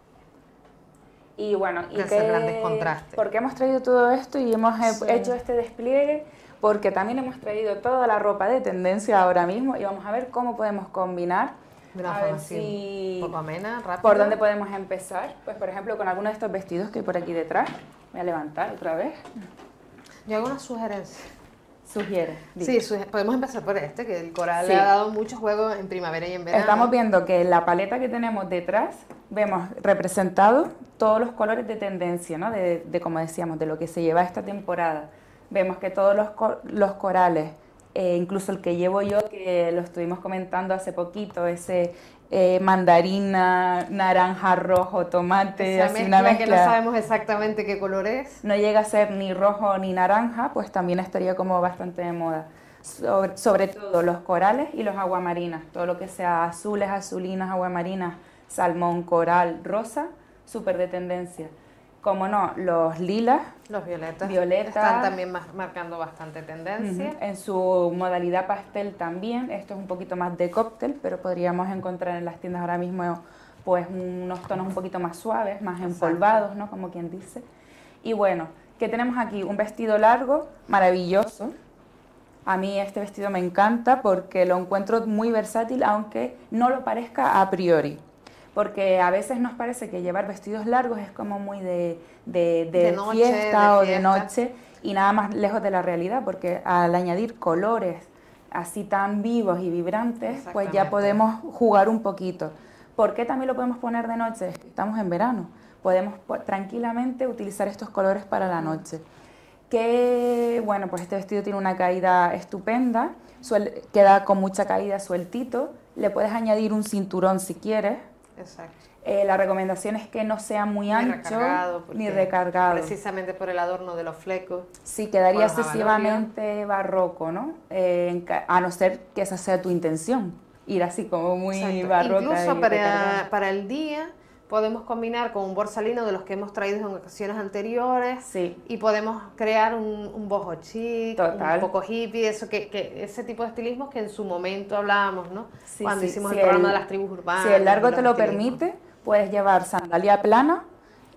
hacer grandes contrastes. ¿Por qué hemos traído todo esto y hemos hecho este despliegue? Porque también hemos traído toda la ropa de tendencia ahora mismo y vamos a ver cómo podemos combinar. A ver si un poco amena, rápido. ¿Por dónde podemos empezar? Pues por ejemplo con alguno de estos vestidos que hay por aquí detrás. Voy a levantar otra vez. Yo hago una sugerencia. Sugiere. Sí, podemos empezar por que el coral le ha dado mucho juego en primavera y en verano. Estamos viendo que en la paleta que tenemos detrás vemos representados todos los colores de tendencia, ¿no? De como decíamos, de lo que se lleva esta temporada. Vemos que todos los corales, incluso el que llevo yo, que lo estuvimos comentando hace poquito, ese mandarina, naranja, rojo, tomate, esa así mezcla una mezcla que no sabemos exactamente qué color es. No llega a ser ni rojo ni naranja, pues también estaría como bastante de moda. Sobre todo los corales y los aguamarinas, todo lo que sea azules, azulinas, aguamarinas, salmón, coral, rosa, súper de tendencia. Como no, los lilas, los violetas están también marcando bastante tendencia. En su modalidad pastel también, esto es un poquito más de cóctel, pero podríamos encontrar en las tiendas ahora mismo pues unos tonos un poquito más suaves, más empolvados, ¿no? Como quien dice. Y bueno, ¿qué tenemos aquí? Un vestido largo, maravilloso. A mí este vestido me encanta porque lo encuentro muy versátil, aunque no lo parezca a priori. Porque a veces nos parece que llevar vestidos largos es como muy de noche, fiesta o de noche y nada más lejos de la realidad, porque al añadir colores así tan vivos y vibrantes, pues ya podemos jugar un poquito. ¿Por qué también lo podemos poner de noche? Estamos en verano, podemos tranquilamente utilizar estos colores para la noche. Bueno, pues este vestido tiene una caída estupenda, queda con mucha caída sueltito, le puedes añadir un cinturón si quieres. Exacto. La recomendación es que no sea muy ancho ni recargado. Precisamente por el adorno de los flecos. Sí, quedaría excesivamente barroco, ¿no? A no ser que esa sea tu intención, ir así como muy barroca. Incluso para el día podemos combinar con un borsalino de los que hemos traído en ocasiones anteriores. Sí. Y podemos crear un boho chic, un poco hippie, ese tipo de estilismos que en su momento hablábamos, ¿no? Sí, cuando hicimos el programa de las tribus urbanas. Si el largo te lo permite, puedes llevar sandalia plana,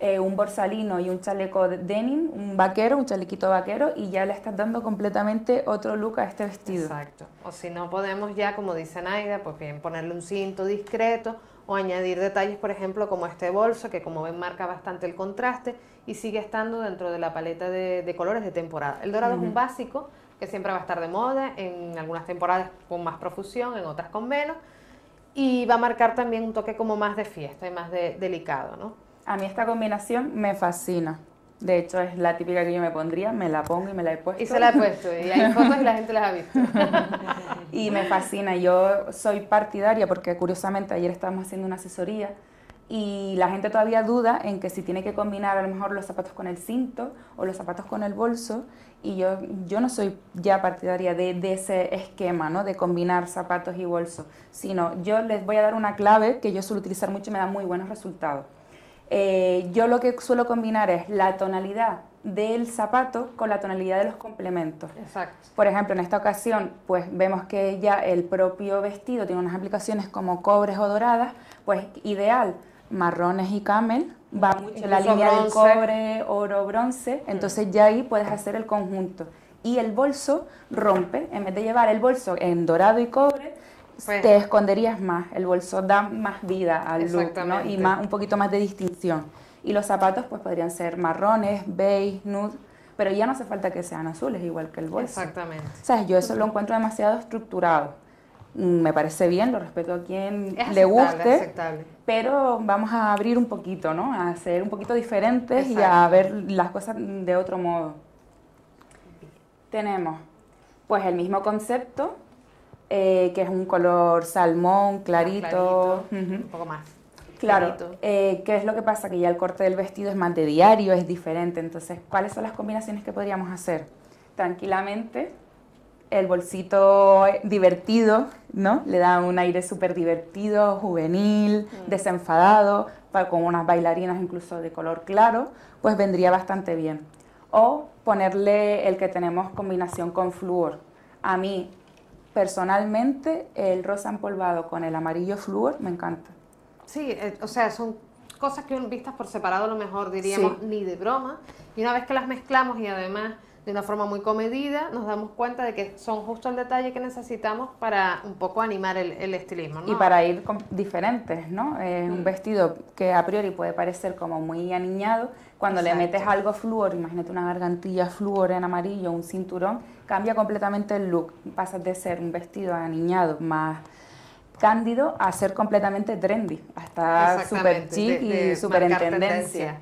un borsalino y un chaleco de denim, un vaquero, un chalequito vaquero, y ya le estás dando completamente otro look a este vestido. Exacto. O si no podemos ya, como dice Naida, pues bien ponerle un cinto discreto o añadir detalles, por ejemplo, como este bolso, que como ven marca bastante el contraste y sigue estando dentro de la paleta de colores de temporada. El dorado es un básico que siempre va a estar de moda, en algunas temporadas con más profusión, en otras con menos, y va a marcar también un toque como más de fiesta y más delicado, ¿no? A mí esta combinación me fascina. De hecho, es la típica que yo me pondría, me la pongo y me la he puesto. Y se la he puesto, y hay fotos y la gente las ha visto. Y me fascina. Yo soy partidaria porque, curiosamente, ayer estábamos haciendo una asesoría y la gente todavía duda en que si tiene que combinar a lo mejor los zapatos con el cinto o los zapatos con el bolso, y yo no soy ya partidaria de ese esquema, ¿no? De combinar zapatos y bolso, sino yo les voy a dar una clave que yo suelo utilizar mucho y me da muy buenos resultados. Yo lo que suelo combinar es la tonalidad del zapato con la tonalidad de los complementos. Exacto. Por ejemplo, en esta ocasión, pues vemos que ya el propio vestido tiene unas aplicaciones como cobres o doradas, pues ideal, marrones y camel, va mucho en la línea del cobre, oro, bronce, entonces ya ahí puedes hacer el conjunto. Y el bolso rompe, en vez de llevar el bolso en dorado y cobre, pues te esconderías más, el bolso da más vida al look, ¿no? Y un poquito más de distinción. Y los zapatos pues podrían ser marrones, beige, nude, pero ya no hace falta que sean azules, igual que el bolso. Exactamente. O sea, yo eso lo encuentro demasiado estructurado. Me parece bien, lo respeto a quien le guste, aceptable. Pero vamos a abrir un poquito, ¿no? A ser un poquito diferentes y a ver las cosas de otro modo. Tenemos pues el mismo concepto, que es un color salmón, clarito. Un poco más. Claro, ¿qué es lo que pasa? Que ya el corte del vestido es más de diario, es diferente. Entonces, ¿cuáles son las combinaciones que podríamos hacer? Tranquilamente, el bolsito divertido, ¿no? Le da un aire súper divertido, juvenil, desenfadado, con unas bailarinas incluso de color claro, pues vendría bastante bien. O ponerle el que tenemos combinación con flúor. A mí, personalmente, el rosa empolvado con el amarillo flúor me encanta. Sí, o sea, son cosas que vistas por separado a lo mejor diríamos ni de broma, y una vez que las mezclamos y además de una forma muy comedida, nos damos cuenta de que son justo el detalle que necesitamos para un poco animar el estilismo, ¿no? Y para ir con diferentes, ¿no? Un vestido que a priori puede parecer como muy aniñado, cuando le metes algo flúor, imagínate una gargantilla flúor en amarillo, un cinturón, cambia completamente el look. Pasas de ser un vestido aniñado más cándido a ser completamente trendy, a estar súper chic y súper en tendencia.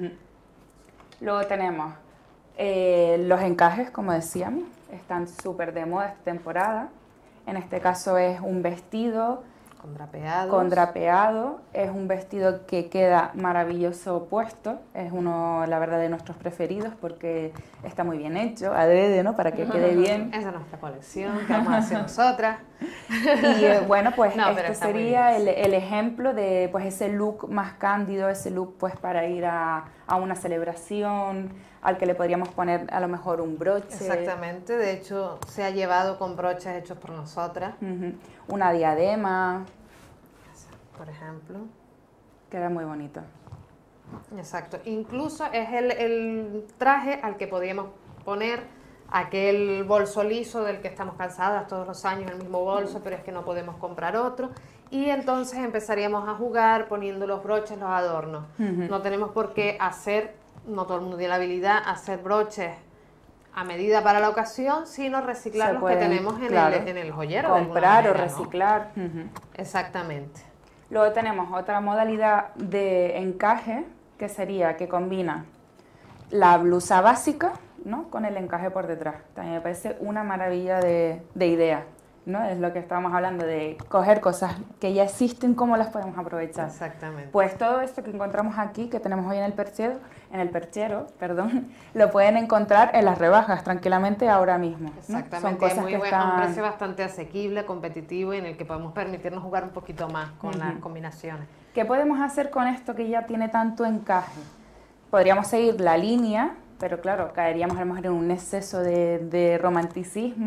Luego tenemos los encajes, como decíamos, están súper de moda esta temporada. En este caso es un vestido con drapeado, es un vestido que queda maravilloso puesto, es uno, la verdad, de nuestros preferidos porque está muy bien hecho, adrede, ¿no? Para que quede bien. Esa es nuestra colección, que vamos a hacer nosotras. Y bueno, pues este sería el ejemplo de pues ese look más cándido, ese look pues para ir a una celebración, al que le podríamos poner a lo mejor un broche. Exactamente, de hecho se ha llevado con broches hechos por nosotras. Una diadema, por ejemplo. Queda muy bonito. Exacto, incluso es el traje al que podríamos poner aquel bolso liso del que estamos cansadas todos los años, el mismo bolso, pero es que no podemos comprar otro. Y entonces empezaríamos a jugar poniendo los broches, los adornos. No tenemos por qué hacer, no todo el mundo tiene la habilidad, hacer broches a medida para la ocasión, sino reciclar los que tenemos en el joyero. Comprar o reciclar. Exactamente. Luego tenemos otra modalidad de encaje, que sería que combina la blusa básica, ¿no? Con el encaje por detrás. También me parece una maravilla de idea, ¿no? Es lo que estábamos hablando, de coger cosas que ya existen, cómo las podemos aprovechar. Exactamente. Pues todo esto que encontramos aquí, que tenemos hoy en el perchero, lo pueden encontrar en las rebajas tranquilamente ahora mismo, ¿no? Exactamente, Son cosas muy que bueno, están... un precio bastante asequible, competitivo, y en el que podemos permitirnos jugar un poquito más con las combinaciones. ¿Qué podemos hacer con esto que ya tiene tanto encaje? Podríamos seguir la línea, pero claro, caeríamos a lo mejor en un exceso de romanticismo,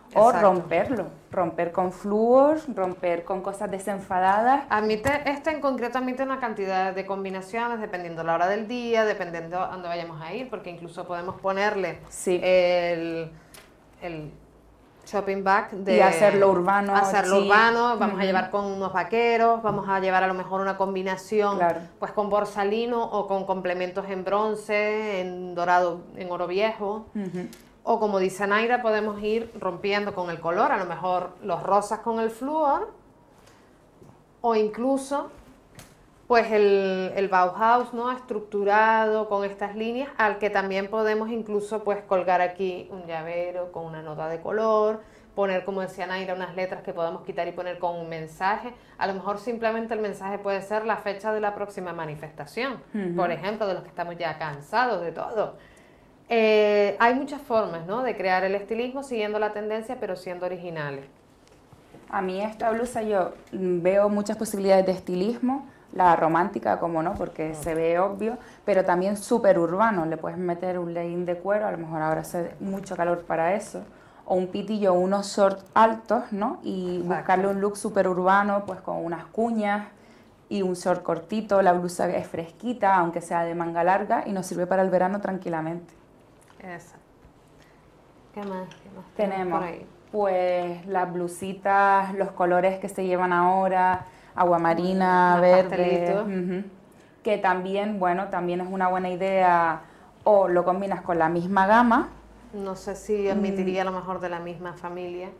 O Exacto. romper con flúor, romper con cosas desenfadadas. Este en concreto admite una cantidad de combinaciones dependiendo la hora del día, dependiendo a dónde vayamos a ir, porque incluso podemos ponerle Sí. el shopping bag Y hacerlo urbano, hacerlo chic. urbano, vamos a llevar con unos vaqueros, vamos a llevar a lo mejor una combinación Claro. pues con borsalino o con complementos en bronce, en dorado, en oro viejo. O como dice Naira, podemos ir rompiendo con el color, a lo mejor los rosas con el flúor, o incluso pues el Bauhaus, ¿no? Estructurado con estas líneas, al que también podemos incluso pues colgar aquí un llavero con una nota de color, poner, como decía Naira, unas letras que podemos quitar y poner con un mensaje. A lo mejor simplemente el mensaje puede ser la fecha de la próxima manifestación, por ejemplo, de los que estamos ya cansados de todo. Hay muchas formas, ¿no?, de crear el estilismo siguiendo la tendencia, pero siendo originales. A mí esta blusa yo veo muchas posibilidades de estilismo, la romántica como no, porque se ve obvio, pero también súper urbano, le puedes meter un legging de cuero, a lo mejor ahora hace mucho calor para eso, o un pitillo, unos shorts altos, ¿no? Y Exacto. buscarle un look súper urbano, pues con unas cuñas y un short cortito, la blusa es fresquita, aunque sea de manga larga, y nos sirve para el verano tranquilamente. Exacto. ¿Qué más Tenemos por ahí? pues las blusitas, los colores que se llevan ahora, aguamarina, Más verde, pastelitos. que también, bueno, también es una buena idea, o lo combinas con la misma gama No sé si admitiría a lo mejor de la misma familia.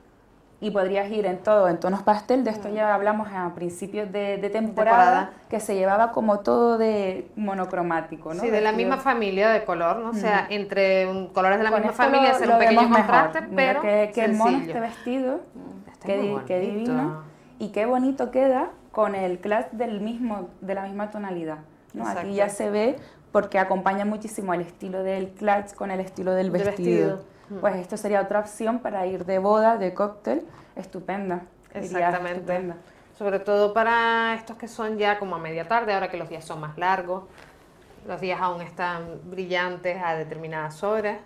y podrías ir en todo, en tonos pastel. De esto ya hablamos a principios de temporada, que se llevaba como todo de monocromático, ¿no? Sí, de la Vestido. misma familia de color, ¿no? O sea, entre colores de la Con misma esto familia hacer un pequeño vemos contraste, mejor. Mira pero qué mono sencillo. este vestido, Está muy qué bonito. divino, y qué bonito queda con el clutch de la misma tonalidad, ¿no? Exacto. Aquí ya se ve porque acompaña muchísimo el estilo del clutch con el estilo del De vestido. vestido. Pues esto sería otra opción para ir de boda, de cóctel, estupenda. diría, Exactamente. estupenda. Sobre todo para estos que son ya como a media tarde, ahora que los días son más largos, los días aún están brillantes a determinadas horas.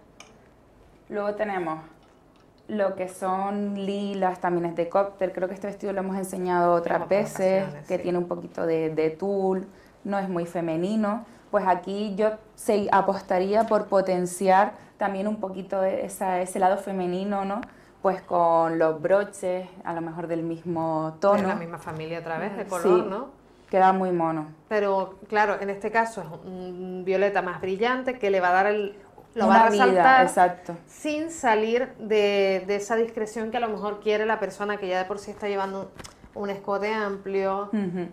Luego tenemos lo que son lilas, también es de cóctel. Creo que este vestido lo hemos enseñado otras otras veces, ocasiones, que sí. tiene un poquito de tul, no es muy femenino. Pues aquí yo apostaría por potenciar también un poquito ese lado femenino, ¿no? Pues con los broches, a lo mejor del mismo De tono. la misma familia otra vez, de color, Sí, ¿no? queda muy mono. Pero claro, en este caso es un violeta más brillante que le va a dar lo va Una a vida, resaltar exacto. sin salir de esa discreción que a lo mejor quiere la persona que ya de por sí está llevando un escote amplio,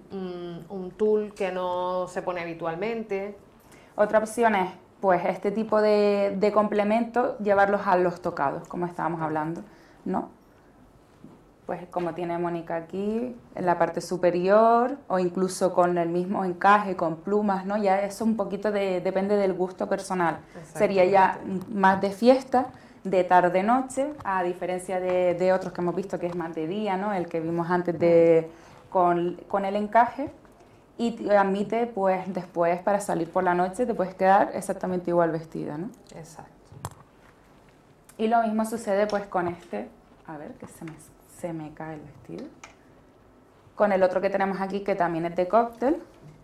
un tul que no se pone habitualmente. Otra opción es, pues, este tipo de complementos, llevarlos a los tocados, como estábamos hablando, ¿no? Pues como tiene Mónica aquí, en la parte superior, o incluso con el mismo encaje, con plumas, ¿no? Ya eso un poquito depende del gusto personal. Sería ya más de fiesta, de tarde-noche, a diferencia de otros que hemos visto que es más de día, ¿no? El que vimos antes con el encaje. Y te admite, pues, después para salir por la noche te puedes quedar exactamente igual vestida, ¿no? Exacto. Y lo mismo sucede, pues, con este, a ver, que se me cae el vestido. Con el otro que tenemos aquí, que también es de cóctel,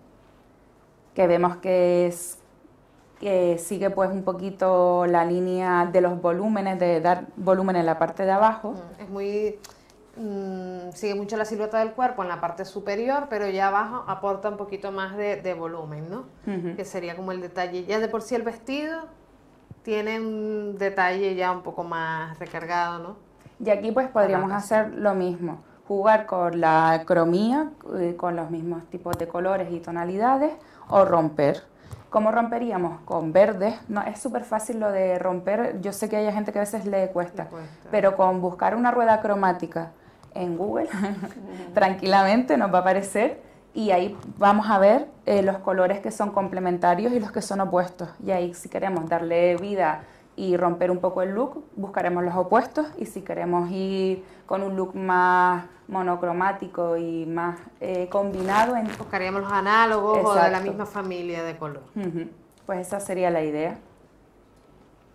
que vemos que sigue, pues, un poquito la línea de los volúmenes, de dar volumen en la parte de abajo. Es muy... sigue mucho la silueta del cuerpo en la parte superior, pero ya abajo aporta un poquito más de volumen, ¿no? Que sería como el detalle. Ya de por sí el vestido tiene un detalle ya un poco más recargado, ¿no? Y aquí pues podríamos hacer lo mismo, jugar con la cromía, con los mismos tipos de colores y tonalidades, o romper. ¿Cómo romperíamos? Con verdes. No, es súper fácil lo de romper, yo sé que hay gente que a veces le cuesta, pero con buscar una rueda cromática en Google, tranquilamente nos va a aparecer, y ahí vamos a ver los colores que son complementarios y los que son opuestos. Y ahí, si queremos darle vida y romper un poco el look, buscaremos los opuestos, y si queremos ir con un look más monocromático y más combinado, buscaríamos los análogos. Exacto. O de la misma familia de color. Pues esa sería la idea.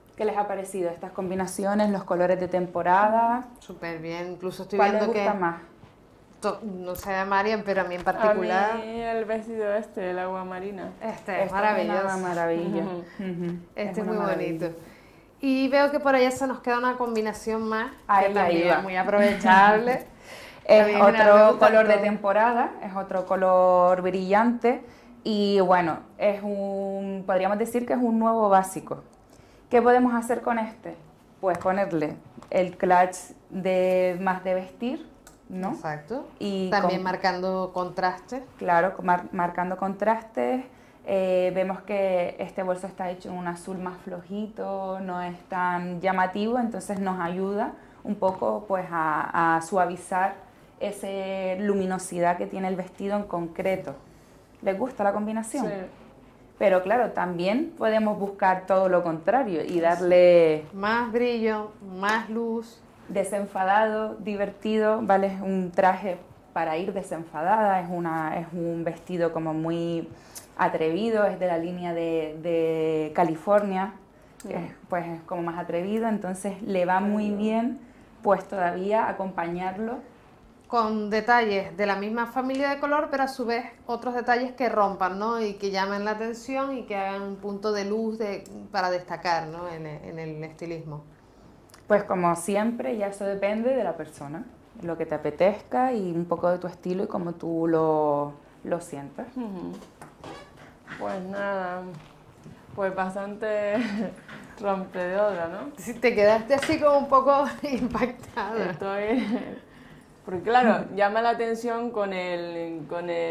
¿Qué les ha parecido estas combinaciones, los colores de temporada? Súper bien, incluso estoy ¿Cuál les viendo gusta que, más? no sé a Marian, pero a mí en particular, A mí el vestido el agua marina. este es Esta maravilloso. una maravilla. Ujú. Ujú. Este es una muy maravilla. bonito. Y veo que por allá se nos queda una combinación más, Ahí que también iba. es muy aprovechable. Es También en general me otro gusta color de todo. temporada, es otro color brillante y bueno, podríamos decir que es un nuevo básico. ¿Qué podemos hacer con este? Pues ponerle el clutch más de vestir, ¿no? Exacto. Y También marcando contraste. claro, marcando contrastes. Vemos que este bolso está hecho en un azul más flojito, no es tan llamativo, entonces nos ayuda un poco pues a suavizar esa luminosidad que tiene el vestido en concreto. ¿Les gusta la combinación? Sí. Pero claro, también podemos buscar todo lo contrario y darle Más brillo, más luz. desenfadado, divertido, ¿vale? Es un traje para ir desenfadada, es un vestido como muy atrevido, es de la línea de California, pues es como más atrevido, entonces le va muy bien pues todavía acompañarlo. Con detalles de la misma familia de color, pero a su vez otros detalles que rompan, ¿no? Y que llamen la atención y que hagan un punto de luz para destacar, ¿no? En el estilismo. Pues como siempre, ya eso depende de la persona, lo que te apetezca y un poco de tu estilo y cómo tú lo sientas. Ujú. Pues nada, pues bastante rompedora, ¿no? Si te quedaste así como un poco impactada. Estoy... Porque claro, llama la atención con el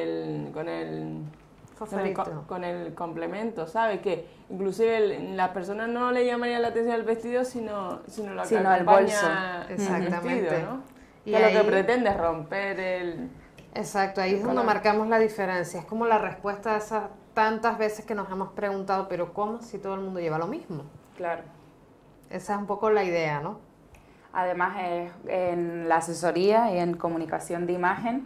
Fosforito. con el complemento, ¿sabes? Que inclusive las personas no le llamaría la atención el vestido, sino lo que Sino el acompaña bolso. el Exactamente. vestido, ¿no? Y Que lo ahí- que pretende es romper el... Exacto, ahí es donde marcamos la diferencia. Es como la respuesta a esas tantas veces que nos hemos preguntado, pero ¿cómo si todo el mundo lleva lo mismo? Claro. Esa es un poco la idea, ¿no? Además, en la asesoría y en comunicación de imagen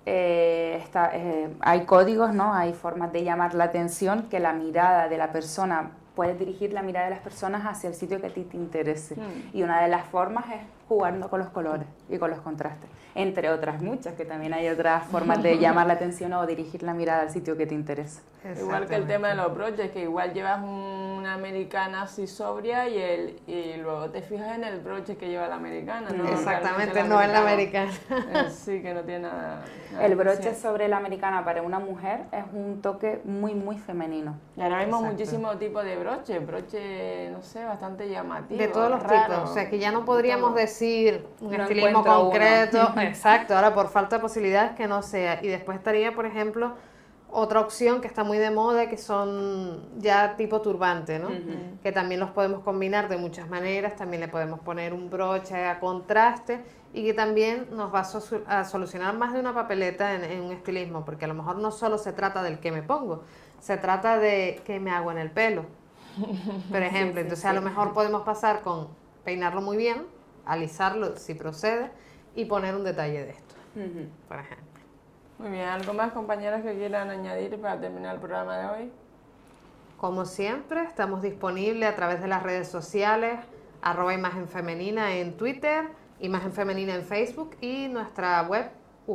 hay códigos, ¿no? Hay formas de llamar la atención que la mirada de la persona, puedes dirigir la mirada de las personas hacia el sitio que a ti te interese. Y una de las formas es jugando con los colores y con los contrastes, entre otras muchas, que también hay otras formas de llamar la atención o dirigir la mirada al sitio que te interesa. Igual que el tema de los broches, que igual llevas una americana así sobria y luego te fijas en el broche que lleva la americana, ¿no? Exactamente, Realmente no en la americana. Sí, que no tiene nada... El broche sí. sobre la americana para una mujer es un toque muy, muy femenino. Y ahora vemos Exacto. muchísimos tipos de broche, no sé, bastante llamativo. De todos los raro. tipos, o sea que ya no podríamos Todo. decir un No estilismo encuentro uno. concreto, exacto, ahora por falta de posibilidades que no sea. Y después estaría, por ejemplo, otra opción que está muy de moda, que son ya tipo turbante, ¿no? Que también los podemos combinar de muchas maneras, también le podemos poner un broche a contraste y que también nos va a solucionar más de una papeleta en un estilismo, porque a lo mejor no solo se trata del qué me pongo, se trata de qué me hago en el pelo, por ejemplo. Entonces a lo mejor podemos pasar con peinarlo muy bien, alisarlo si procede y poner un detalle de esto, por ejemplo. Muy bien, ¿algo más, compañeros, que quieran añadir para terminar el programa de hoy? Como siempre, estamos disponibles a través de las redes sociales, @Imagen Femenina en Twitter, Imagen Femenina en Facebook y nuestra web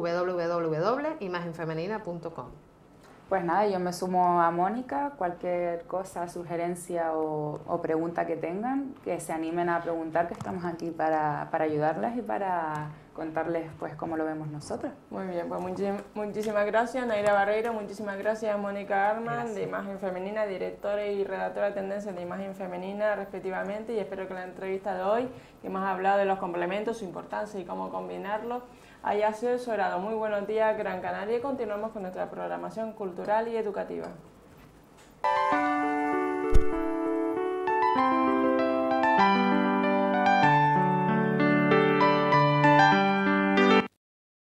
www.imagenfemenina.com. Pues nada, yo me sumo a Mónica, cualquier cosa, sugerencia o pregunta que tengan, que se animen a preguntar, que estamos aquí para ayudarlas y para contarles pues cómo lo vemos nosotros. Muy bien, pues muchísimas gracias, Naira Barreiro, muchísimas gracias, Mónica Arman, de Imagen Femenina, directora y redactora de tendencias de Imagen Femenina, respectivamente, y espero que la entrevista de hoy, que hemos hablado de los complementos, su importancia y cómo combinarlos, haya sido de su agrado. Muy buenos días, Gran Canaria, y continuamos con nuestra programación cultural y educativa.